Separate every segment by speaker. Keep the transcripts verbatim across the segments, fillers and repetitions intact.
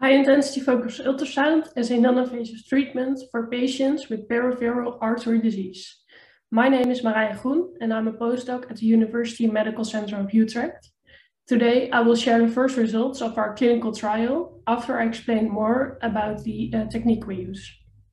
Speaker 1: High-intensity focused ultrasound as a non-invasive treatment for patients with peripheral artery disease. My name is Marije Groen and I'm a postdoc at the University Medical Center of Utrecht. Today I will share the first results of our clinical trial after I explain more about the uh, technique we use.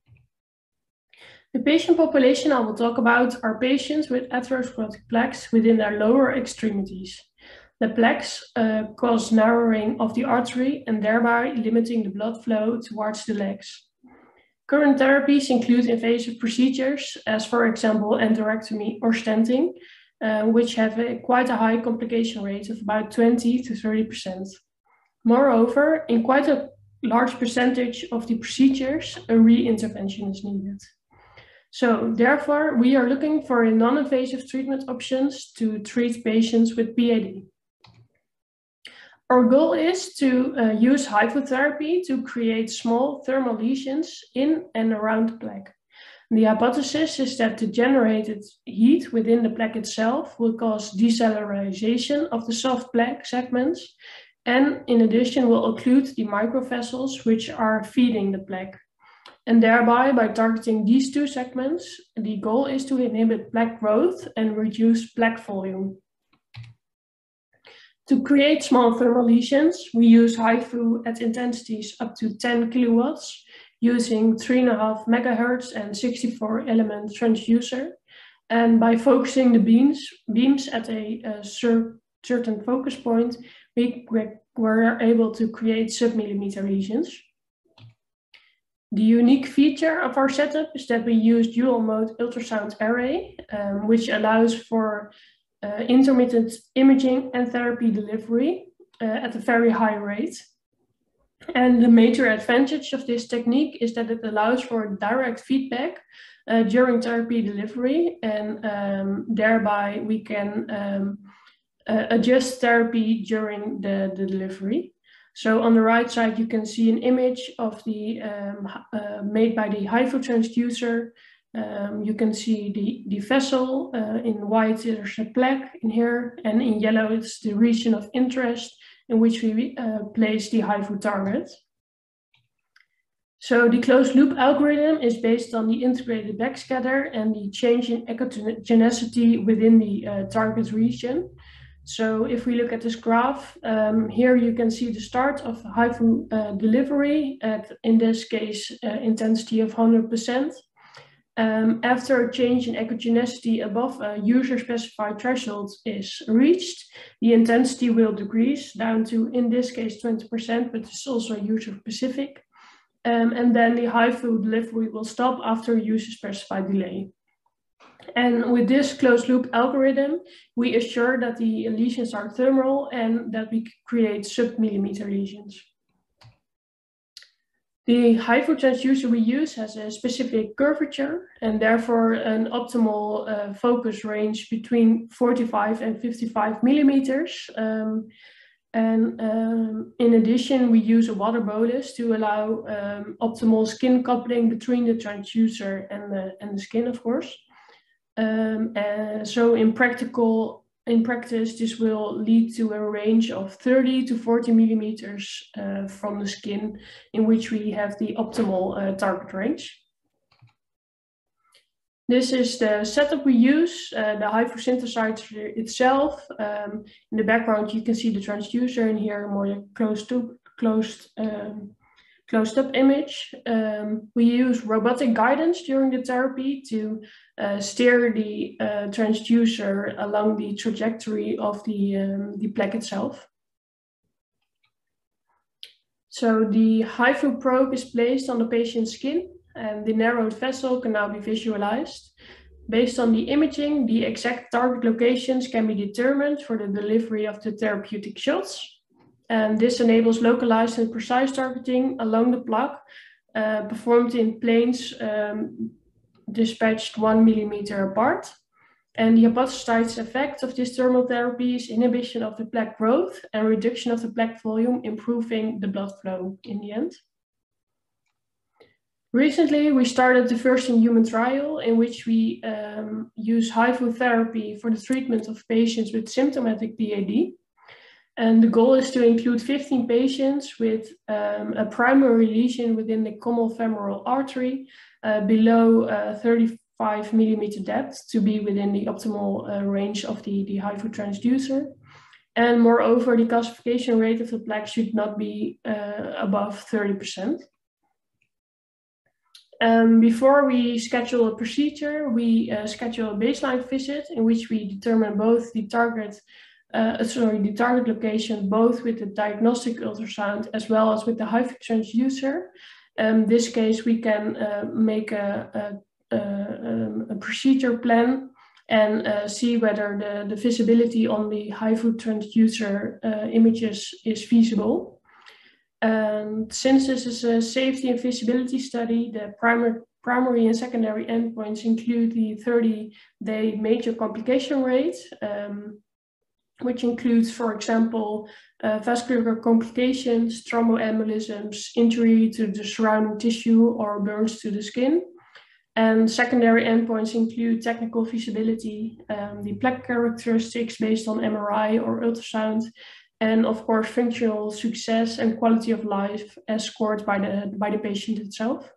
Speaker 1: The patient population I will talk about are patients with atherosclerotic plaques within their lower extremities. The plaques uh, cause narrowing of the artery and thereby limiting the blood flow towards the legs. Current therapies include invasive procedures, as for example endarterectomy or stenting, uh, which have a, quite a high complication rate of about twenty to thirty percent. Moreover, in quite a large percentage of the procedures, a re-intervention is needed. So therefore, we are looking for non-invasive treatment options to treat patients with P A D. Our goal is to uh, use HIFU therapy to create small thermal lesions in and around the plaque. The hypothesis is that the generated heat within the plaque itself will cause decellularization of the soft plaque segments, and in addition will occlude the microvessels which are feeding the plaque. And thereby, by targeting these two segments, the goal is to inhibit plaque growth and reduce plaque volume. To create small thermal lesions, we use HIFU at intensities up to ten kilowatts using three point five megahertz and sixty-four element transducer. And by focusing the beams, beams at a, a cer certain focus point, we were able to create submillimeter lesions. The unique feature of our setup is that we use dual mode ultrasound array, um, which allows for uh, intermittent imaging and therapy delivery uh, at a very high rate. And the major advantage of this technique is that it allows for direct feedback uh, during therapy delivery, and um, thereby we can um, uh, adjust therapy during the, the delivery. So on the right side, you can see an image of the um, uh, made by the HIFU transducer. Um, you can see the, the vessel. Uh, in white, there's a plaque in here, and in yellow, it's the region of interest in which we uh, place the HIFU target. So the closed loop algorithm is based on the integrated backscatter and the change in echogenicity within the uh, target region. So if we look at this graph, um, here you can see the start of HIFU uh, delivery at, in this case, uh, intensity of one hundred percent. Um, after a change in echogenicity above a user-specified threshold is reached, the intensity will decrease down to, in this case, twenty percent, but it's also user-specific. Um, and then the HIFU delivery will stop after a user-specified delay. And with this closed loop algorithm, we assure that the lesions are thermal and that we create sub-millimeter lesions. The HIFU transducer we use has a specific curvature and therefore an optimal uh, focus range between forty-five and fifty-five millimeters. Um, and um, in addition, we use a water bolus to allow um, optimal skin coupling between the transducer and the, and the skin, of course. Um, uh, so in practical, in practice, this will lead to a range of thirty to forty millimeters uh, from the skin, in which we have the optimal uh, target range. This is the setup we use, uh, the HIFU synthesizer itself. Um, in the background, you can see the transducer, and here a more closed to closed. Um, Closed up image. Um, we use robotic guidance during the therapy to uh, steer the uh, transducer along the trajectory of the, um, the plaque itself. So the HIFU probe is placed on the patient's skin and the narrowed vessel can now be visualized. Based on the imaging, the exact target locations can be determined for the delivery of the therapeutic shots. And this enables localized and precise targeting along the plaque, uh, performed in planes um, dispatched one millimeter apart. And the hypothesized effect of this thermal therapy is inhibition of the plaque growth and reduction of the plaque volume, improving the blood flow in the end. Recently, we started the first in human trial in which we um, use HIFU therapy for the treatment of patients with symptomatic P A D. And the goal is to include fifteen patients with um, a primary lesion within the common femoral artery uh, below uh, thirty-five millimeter depth to be within the optimal uh, range of the, the HIFU transducer. And moreover, the calcification rate of the plaque should not be uh, above thirty percent. Um, before we schedule a procedure, we uh, schedule a baseline visit in which we determine both the target, uh, sorry, the target location, both with the diagnostic ultrasound as well as with the HIFU transducer. In this case, we can uh, make a, a, a, a procedure plan and uh, see whether the, the visibility on the HIFU transducer uh, images is feasible. And since this is a safety and feasibility study, the primary, primary and secondary endpoints include the thirty day major complication rate, um, which includes, for example, uh, vascular complications, thromboembolisms, injury to the surrounding tissue, or burns to the skin. And secondary endpoints include technical feasibility, um, the plaque characteristics based on M R I or ultrasound, and of course, functional success and quality of life as scored by the, by the patient itself.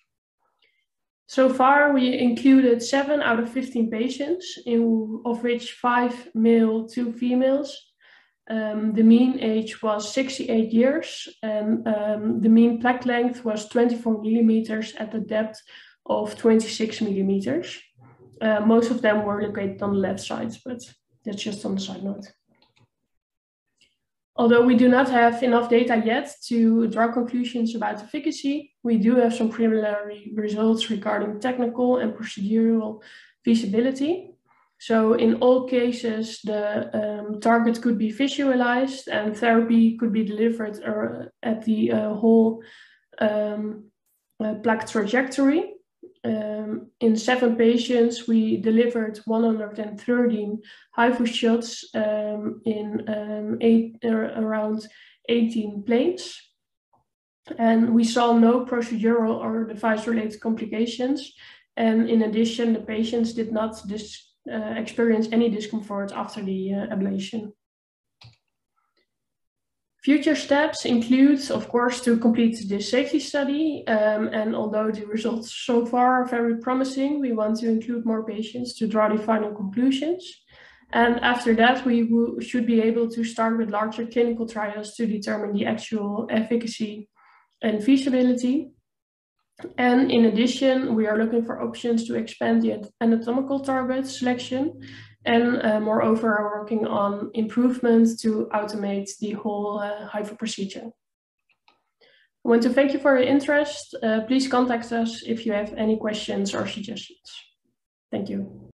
Speaker 1: So far, we included seven out of fifteen patients, in, of which five male, two females. Um, the mean age was sixty-eight years, and um, the mean plaque length was twenty-four millimeters at the depth of twenty-six millimeters. Uh, most of them were located on the left side, but that's just on the side note. Although we do not have enough data yet to draw conclusions about efficacy, we do have some preliminary results regarding technical and procedural feasibility. So in all cases, the um, target could be visualized and therapy could be delivered uh, at the uh, whole um, uh, plaque trajectory. Um, in seven patients, we delivered one hundred thirteen HIFU shots um, in um, eight, uh, around eighteen planes. And we saw no procedural or device-related complications. And in addition, the patients did not dis uh, experience any discomfort after the uh, ablation. Future steps include, of course, to complete this safety study. Um, and although the results so far are very promising, we want to include more patients to draw the final conclusions. And after that, we should be able to start with larger clinical trials to determine the actual efficacy and feasibility. And in addition, we are looking for options to expand the anatomical target selection. And uh, moreover, are working on improvements to automate the whole uh, HIFU procedure. I want to thank you for your interest. Uh, please contact us if you have any questions or suggestions. Thank you.